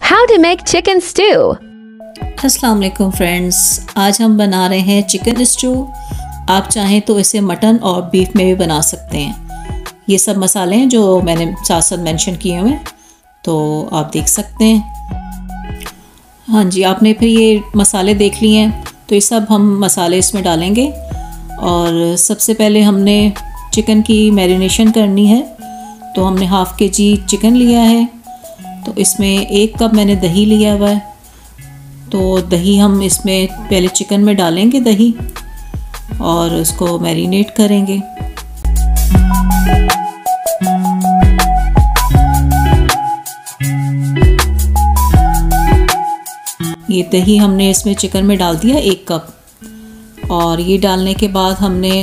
How to make chicken stew. अस्सलाम वालेकुम friends, आज हम बना रहे हैं चिकन स्टू। आप चाहें तो इसे मटन और बीफ में भी बना सकते हैं। ये सब मसाले हैं जो मैंने साथ साथ मेंशन किए हुए हैं, तो आप देख सकते हैं। हाँ जी, आपने फिर ये मसाले देख लिए हैं, तो ये सब हम मसाले इसमें डालेंगे। और सबसे पहले हमने चिकन की मैरिनेशन करनी है, तो हमने हाफ़ kg चिकन लिया है, तो इसमें 1 कप मैंने दही लिया हुआ है। तो दही हम इसमें पहले चिकन में डालेंगे दही और उसको मैरिनेट करेंगे। ये दही हमने इसमें चिकन में डाल दिया 1 कप। और ये डालने के बाद हमने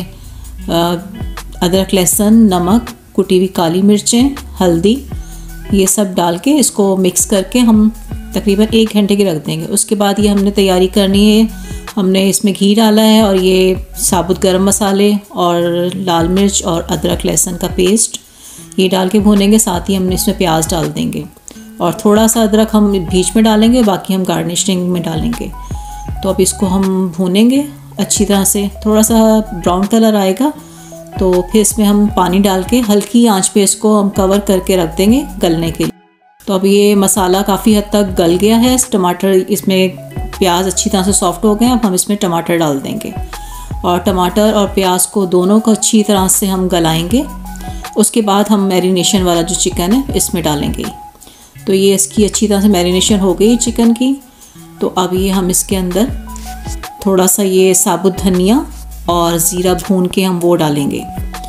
अदरक, लहसुन, नमक, कुटी हुई काली मिर्चें, हल्दी, ये सब डाल के इसको मिक्स करके हम तकरीबन 1 घंटे के रख देंगे। उसके बाद ये हमने तैयारी करनी है। हमने इसमें घी डाला है और ये साबुत गरम मसाले और लाल मिर्च और अदरक लहसुन का पेस्ट ये डाल के भूनेंगे। साथ ही हमने इसमें प्याज डाल देंगे और थोड़ा सा अदरक हम बीच में डालेंगे, बाकी हम गार्निशिंग में डालेंगे। तो अब इसको हम भूनेंगे अच्छी तरह से। थोड़ा सा ब्राउन कलर आएगा तो फिर इसमें हम पानी डाल के हल्की आंच पे इसको हम कवर करके रख देंगे गलने के लिए। तो अब ये मसाला काफ़ी हद तक गल गया है। टमाटर, इसमें प्याज अच्छी तरह से सॉफ्ट हो गए। अब हम इसमें टमाटर डाल देंगे और टमाटर और प्याज को दोनों को अच्छी तरह से हम गलाएंगे। उसके बाद हम मैरिनेशन वाला जो चिकन है इसमें डालेंगे। तो ये इसकी अच्छी तरह से मैरिनेशन हो गई चिकन की। तो अब ये हम इसके अंदर थोड़ा सा ये साबुत धनिया और ज़ीरा भून के हम वो डालेंगे।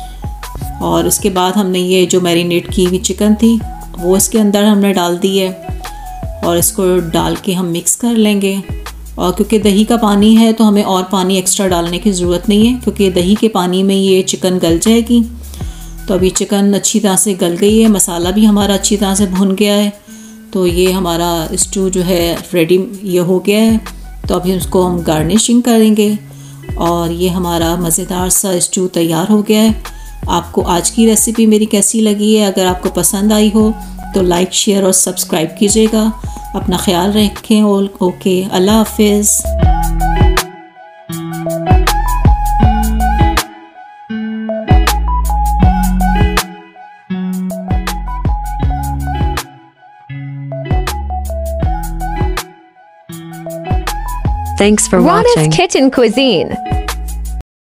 और उसके बाद हमने ये जो मैरिनेट की हुई चिकन थी वो इसके अंदर हमने डाल दी है और इसको डाल के हम मिक्स कर लेंगे। और क्योंकि दही का पानी है तो हमें और पानी एक्स्ट्रा डालने की ज़रूरत नहीं है, क्योंकि दही के पानी में ये चिकन गल जाएगी। तो अभी चिकन अच्छी तरह से गल गई है, मसाला भी हमारा अच्छी तरह से भुन गया है। तो ये हमारा स्टू जो है रेडी ये हो गया है। तो अभी उसको हम गार्निशिंग करेंगे और ये हमारा मज़ेदार सा स्टू तैयार हो गया है। आपको आज की रेसिपी मेरी कैसी लगी है? अगर आपको पसंद आई हो तो लाइक, शेयर और सब्सक्राइब कीजिएगा। अपना ख्याल रखें। ओके, अल्लाह हाफिज़। Thanks for watching Rana's Kitchen Cuisine.